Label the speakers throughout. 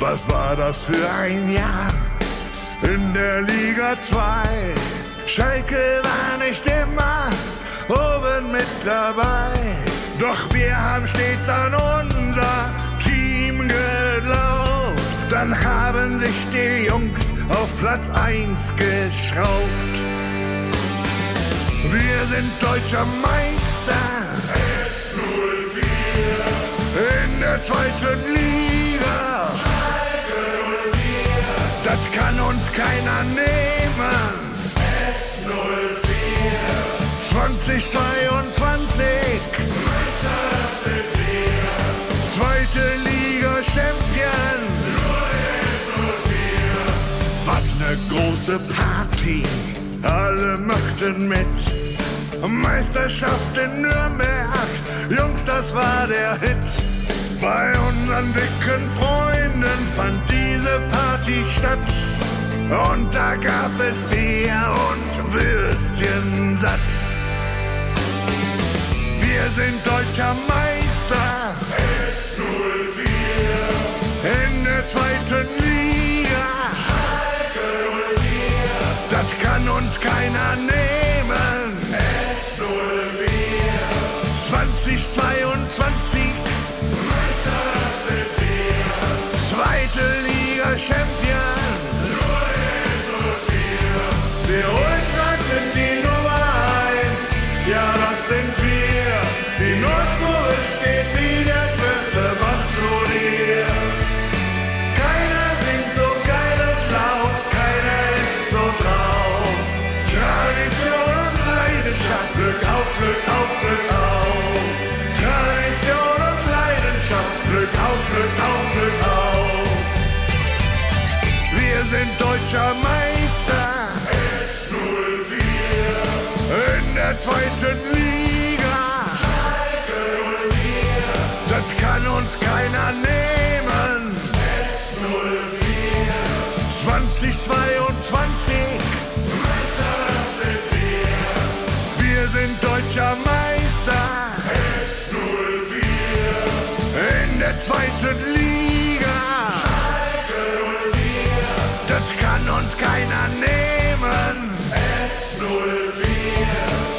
Speaker 1: Was war das für ein Jahr in der Liga 2? Schalke war nicht immer oben mit dabei. Doch wir haben stets an unser Team geglaubt. Dann haben sich die Jungs auf Platz 1 geschraubt. Wir sind deutscher Meister S04 in der zweiten Liga. Schalke 04, das kann uns keiner nehmen. S04 2022 Meister sind wir. Zweite Liga Champion. Nur S04. Was ne große Party. Alle machten mit. Meisterschaft in Nürnberg, Jungs, das war der Hit. Bei unseren dicken Freunden fand diese Party statt. Und da gab es Bier und Würstchen satt. Wir sind deutscher Meister S04 in der zweiten Liga. Schalke 04, das kann uns keiner nehmen. S04 2022 Meister sind wir. Zweite Liga Champion. Nur S04. Wir Ultras sind die Nummer 1. Ja, das sind wir. Die Nordkurve steht wie der 12. Mann zu dir. Keiner singt so geil und laut, keiner ist so drauf. Tradition und Leidenschaft, Glück auf, Glück auf, Glück auf. Tradition und Leidenschaft, Glück auf, Glück auf, Glück auf. Wir sind deutscher Meister S04 in der zweiten Liga. Schalke 04, das kann uns keiner nehmen. S04 2022 Meister sind wir. Wir sind deutscher Meister S04 in der zweiten Liga. Schalke 04, das kann uns keiner nehmen. S04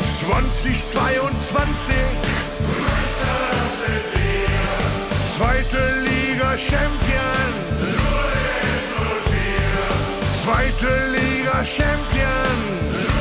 Speaker 1: 2022 Meister sind wir. Zweite Liga Champion. Nur S04. Zweite Liga Champion.